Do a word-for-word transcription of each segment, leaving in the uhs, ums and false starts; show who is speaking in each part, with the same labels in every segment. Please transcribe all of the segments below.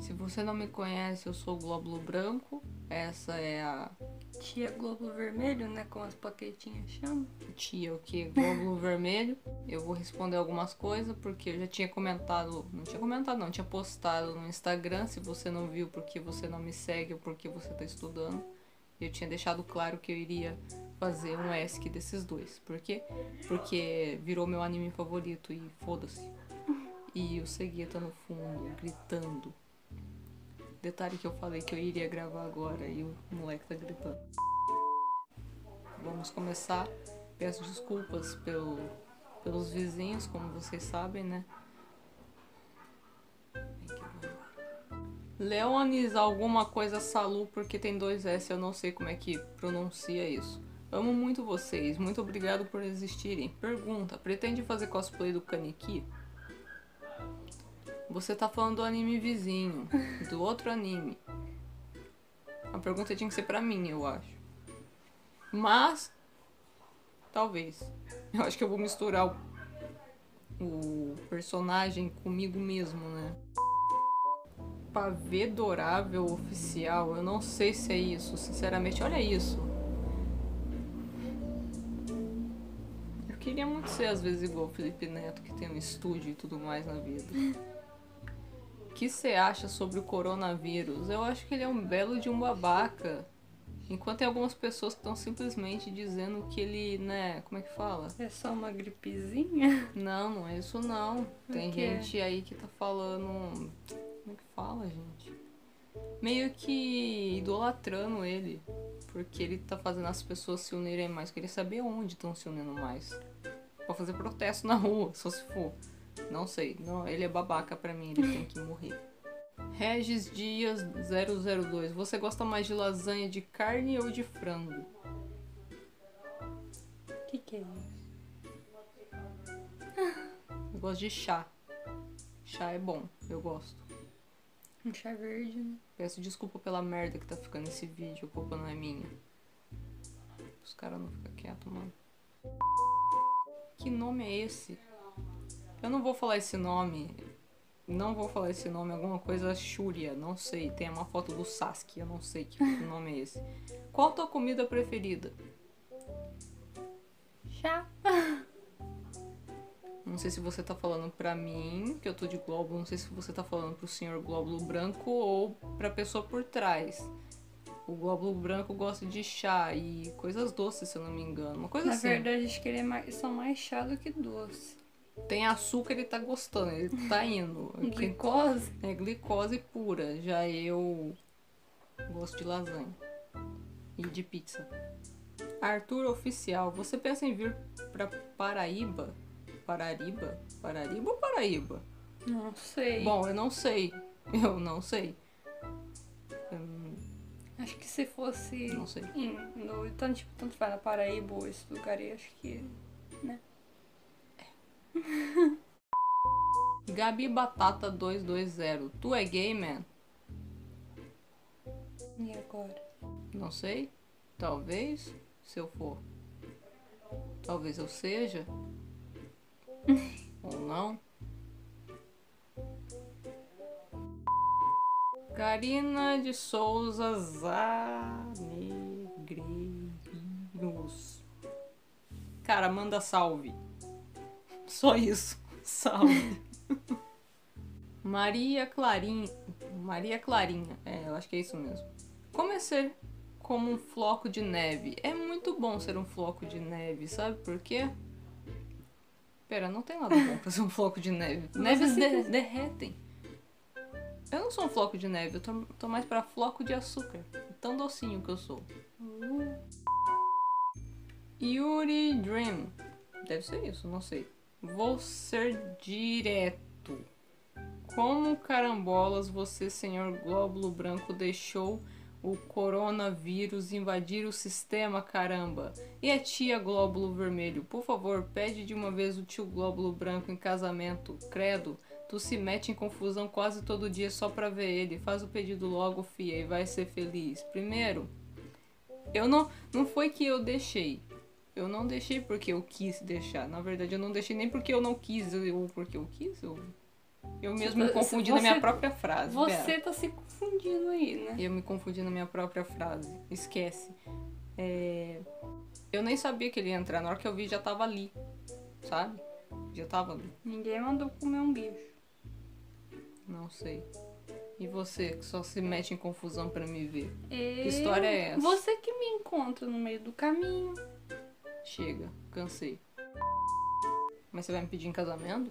Speaker 1: Se você não me conhece, eu sou o Glóbulo Branco. Essa é a
Speaker 2: Tia Glóbulo Vermelho, né? Como as paquetinhas chamam.
Speaker 1: tia, o que? Glóbulo Vermelho. Eu vou responder algumas coisas, porque eu já tinha comentado... Não tinha comentado, não. Tinha postado no Instagram. Se você não viu, porque você não me segue ou porque você tá estudando. Eu tinha deixado claro que eu iria fazer um E S C desses dois. Por quê? Porque virou meu anime favorito e foda-se. E o Segueta no fundo, gritando. Detalhe que eu falei que eu iria gravar agora e o moleque tá gritando. Vamos começar. Peço desculpas pelo, pelos vizinhos, como vocês sabem, né? Leonis alguma coisa Salu, porque tem dois S, eu não sei como é que pronuncia isso. Amo muito vocês, muito obrigado por existirem. Pergunta, pretende fazer cosplay do Kaneki? Você tá falando do anime vizinho, do outro anime. A pergunta tinha que ser pra mim, eu acho. Mas, talvez. Eu acho que eu vou misturar o, o personagem comigo mesmo, né? Pavê Dourável Oficial. Eu não sei se é isso, sinceramente. Olha isso. Eu queria muito ser, às vezes, igual o Felipe Neto, que tem um estúdio e tudo mais na vida. O que você acha sobre o coronavírus? Eu acho que ele é um belo de um babaca. Enquanto tem algumas pessoas que estão simplesmente dizendo que ele, né, como é que fala?
Speaker 2: É só uma gripezinha?
Speaker 1: Não, não é isso não. Tem
Speaker 2: O quê?
Speaker 1: gente aí que tá falando... Como é que fala, gente? Meio que idolatrando ele. Porque ele tá fazendo as pessoas se unirem mais. Queria saber onde estão se unindo mais. Pra fazer protesto na rua, só se for. Não sei. Não, ele é babaca pra mim, ele tem que morrer. Regis Dias zero zero dois. Você gosta mais de lasanha de carne ou de frango?
Speaker 2: O que que é isso?
Speaker 1: Eu gosto de chá. Chá é bom, eu gosto.
Speaker 2: Um chá verde, né?
Speaker 1: Peço desculpa pela merda que tá ficando esse vídeo, a culpa não é minha. Os caras não ficam quietos, mano. Que nome é esse? Eu não vou falar esse nome. Não vou falar esse nome, alguma coisa Shúria, não sei. Tem uma foto do Sasuke, eu não sei que nome é esse. Qual a tua comida preferida?
Speaker 2: Chá.
Speaker 1: Não sei se você tá falando pra mim, que eu tô de glóbulo, não sei se você tá falando pro senhor glóbulo branco ou pra pessoa por trás. O glóbulo branco gosta de chá e coisas doces, se eu não me engano. Uma coisa
Speaker 2: Na
Speaker 1: assim.
Speaker 2: verdade, acho que ele é mais, são mais chá do que doce.
Speaker 1: Tem açúcar, ele tá gostando, ele tá indo.
Speaker 2: Glicose?
Speaker 1: É glicose pura. Já eu gosto de lasanha. E de pizza. Arthur Oficial, você pensa em vir pra Paraíba? Parariba? Parariba ou Paraíba?
Speaker 2: Não sei.
Speaker 1: Bom, eu não sei. Eu não sei. Hum,
Speaker 2: Acho que se fosse
Speaker 1: não sei.
Speaker 2: em, no, tanto, tipo, tanto faz na Paraíba ou esse lugar aí, acho que, né?
Speaker 1: Gabi Batata dois dois zero. Tu é gay, man?
Speaker 2: E agora?
Speaker 1: Não sei. Talvez. Se eu for. Talvez eu seja. Ou não. Karina de Souza Zanegreiros. Cara, manda salve. Só isso. Salve. Maria Clarinha. Maria Clarinha. É, eu acho que é isso mesmo. Como é ser como um floco de neve? É muito bom ser um floco de neve, sabe por quê? Pera, não tem nada bom pra ser um floco de neve. Neves de- derretem. Eu não sou um floco de neve, eu tô, tô mais pra floco de açúcar. Tão docinho que eu sou. Uh. Yuri Dream. Deve ser isso, não sei. Vou ser direto. Como carambolas você, senhor Glóbulo Branco, deixou o coronavírus invadir o sistema, caramba? E a tia Glóbulo Vermelho? Por favor, pede de uma vez o tio Glóbulo Branco em casamento. Credo, tu se mete em confusão quase todo dia só pra ver ele. Faz o pedido logo, fia, e vai ser feliz. Primeiro, eu não... Não foi que eu deixei. Eu não deixei porque eu quis deixar. Na verdade, eu não deixei nem porque eu não quis ou porque eu quis. Eu... Eu mesmo
Speaker 2: Você
Speaker 1: me
Speaker 2: tá-
Speaker 1: confundi
Speaker 2: você-
Speaker 1: na minha própria frase.
Speaker 2: Você
Speaker 1: Pera.
Speaker 2: tá se confundindo aí, né?
Speaker 1: Eu me confundi na minha própria frase. Esquece. É, Eu nem sabia que ele ia entrar. Na hora que eu vi, já tava ali. Sabe? Já tava ali.
Speaker 2: Ninguém mandou comer um bicho.
Speaker 1: Não sei. E você, que só se mete em confusão pra me ver?
Speaker 2: Eu...
Speaker 1: Que história é essa?
Speaker 2: Você que me encontra no meio do caminho.
Speaker 1: Chega, cansei. Mas você vai me pedir em casamento?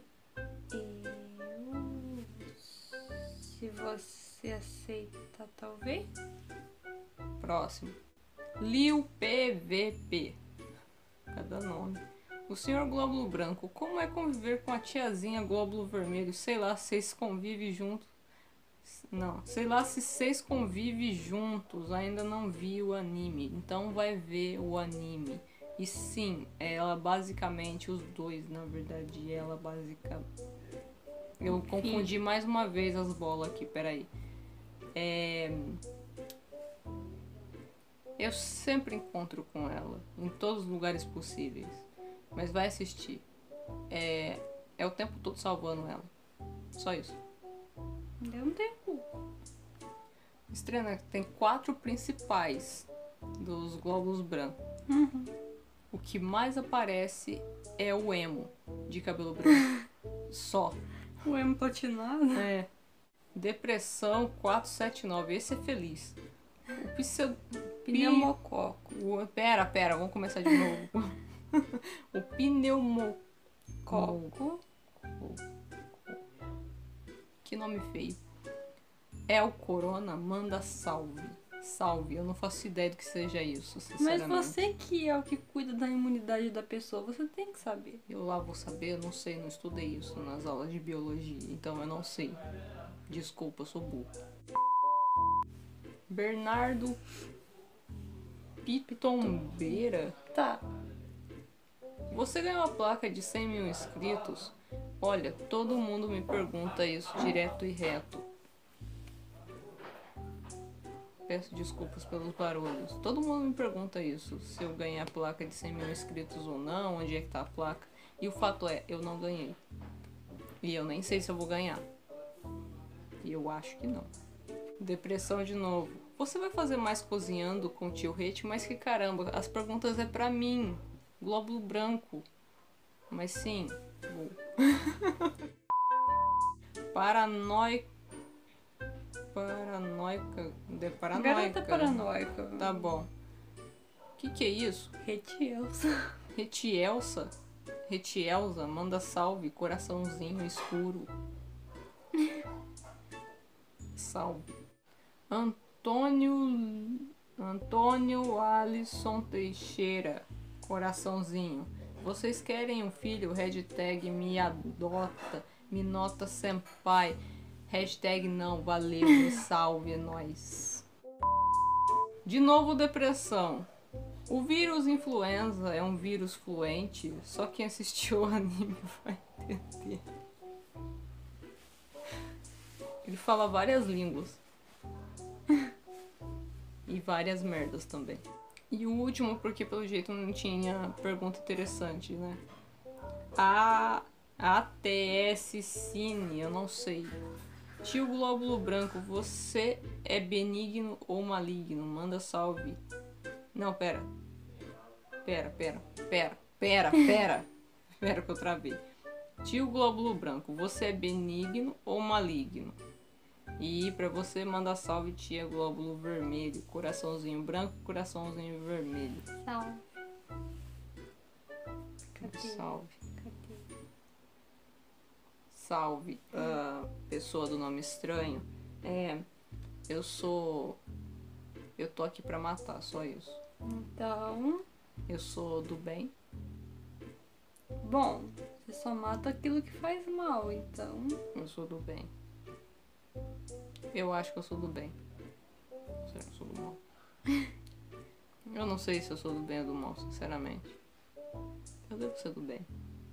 Speaker 2: Eu... Se você aceita, talvez.
Speaker 1: Próximo. Lil P V P. Cada nome. O senhor Glóbulo Branco, como é conviver com a tiazinha Glóbulo Vermelho? Sei lá, vocês convivem juntos. Não, sei lá se vocês convivem juntos. Ainda não vi o anime. Então vai ver o anime. E sim, ela basicamente, os dois, na verdade, ela basicamente. Eu confundi mais uma vez as bolas aqui, peraí. É... Eu sempre encontro com ela, em todos os lugares possíveis. Mas vai assistir. É, é o tempo todo salvando ela. Só isso.
Speaker 2: Eu não tenho culpa.
Speaker 1: Estranho, tem quatro principais dos glóbulos brancos.
Speaker 2: Uhum.
Speaker 1: O que mais aparece é o emo de cabelo branco. Só.
Speaker 2: O emo platinado?
Speaker 1: É. Depressão quatrocentos e setenta e nove. Esse é feliz. O pseu...
Speaker 2: Pneumococo.
Speaker 1: O... Pera, pera, vamos começar de novo. O pneumococo.
Speaker 2: Coco.
Speaker 1: Que nome feio. É o Corona, manda salve. Salve, eu não faço ideia do que seja isso,
Speaker 2: Mas
Speaker 1: sinceramente.
Speaker 2: você que é o que cuida da imunidade da pessoa, você tem que saber.
Speaker 1: Eu lá vou saber, eu não sei, não estudei isso nas aulas de biologia, então eu não sei. Desculpa, eu sou burro. Bernardo Pitombeira.
Speaker 2: Tá.
Speaker 1: Você ganhou a placa de cem mil inscritos? Olha, todo mundo me pergunta isso direto e reto. Peço desculpas pelos barulhos. Todo mundo me pergunta isso, se eu ganhei a placa de cem mil inscritos ou não, onde é que tá a placa. E o fato é, eu não ganhei. E eu nem sei se eu vou ganhar. E eu acho que não. Depressão de novo. Você vai fazer mais cozinhando com o tio Rete, mas que caramba, as perguntas é pra mim. Glóbulo branco. Mas sim, vou. Paranoica. Paranoica. De paranoica.
Speaker 2: Garota paranoica.
Speaker 1: Tá bom. O que, que é isso?
Speaker 2: Retielsa.
Speaker 1: Retielsa? Retielsa, manda salve, coraçãozinho escuro. Salve. Antônio. Antônio Alisson Teixeira. Coraçãozinho. Vocês querem um filho? Hashtag me adota. Me nota senpai. Hashtag não, valeu, me salve, é nóis. De novo, depressão. O vírus influenza é um vírus fluente, só quem assistiu o anime vai entender. Ele fala várias línguas. E várias merdas também. E o último, porque pelo jeito não tinha pergunta interessante, né? A ATS Cine, eu não sei. Tio Glóbulo Branco, você é benigno ou maligno? Manda salve. Não, pera. Pera, pera, pera, pera, pera. Pera que eu travei. Tio Glóbulo Branco, você é benigno ou maligno? E pra você manda salve, tia Glóbulo Vermelho. Coraçãozinho branco, coraçãozinho vermelho.
Speaker 2: Salve. Cadê?
Speaker 1: Salve.
Speaker 2: Cadê?
Speaker 1: Salve, uh, pessoa do nome estranho. É, eu sou... Eu tô aqui pra matar, só isso.
Speaker 2: Então,
Speaker 1: Eu sou do bem.
Speaker 2: bom, você só mata aquilo que faz mal, então.
Speaker 1: Eu sou do bem. Eu acho que eu sou do bem. Será que eu sou do mal? Eu não sei se eu sou do bem ou do mal, sinceramente. Eu devo ser do bem.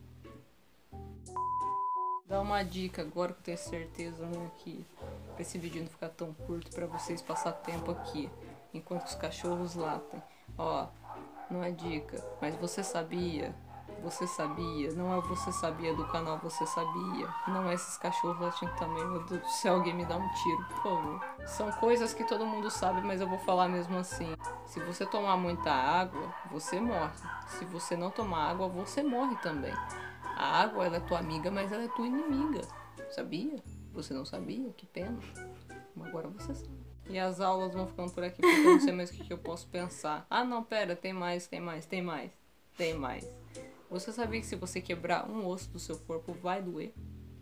Speaker 1: Dá uma dica agora que eu tenho certeza, né, que pra esse vídeo não ficar tão curto, pra vocês passar tempo aqui enquanto os cachorros latem. Ó, não é dica, mas você sabia Você sabia? Não é Você Sabia do canal Você Sabia. Não é esses cachorros latindo também. Meu Deus do céu, alguém me dá um tiro, por favor. São coisas que todo mundo sabe, mas eu vou falar mesmo assim. Se você tomar muita água, você morre. Se você não tomar água, você morre também. A água, ela é tua amiga, mas ela é tua inimiga. Sabia? Você não sabia? Que pena. Agora você sabe. E as aulas vão ficando por aqui, porque eu não sei mais o que, que eu posso pensar. Ah, não, pera, tem mais, tem mais, tem mais, tem mais. Você sabia que se você quebrar um osso do seu corpo, vai doer?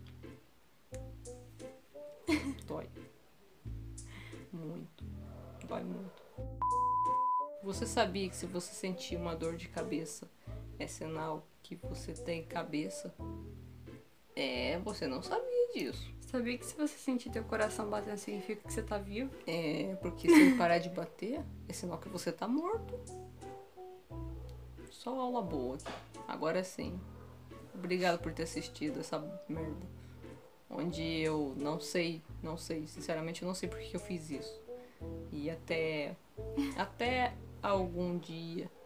Speaker 1: Dói. Muito. Dói muito. Você sabia que se você sentir uma dor de cabeça, é sinal que você tem cabeça? É, você não sabia disso.
Speaker 2: Sabia que se você sentir teu coração batendo, significa que você tá vivo?
Speaker 1: É, porque se ele parar de bater, é sinal que você tá morto. Só aula boa aqui. Agora sim. Obrigado por ter assistido essa merda. Onde eu não sei, não sei, sinceramente eu não sei por que eu fiz isso. E até, até algum dia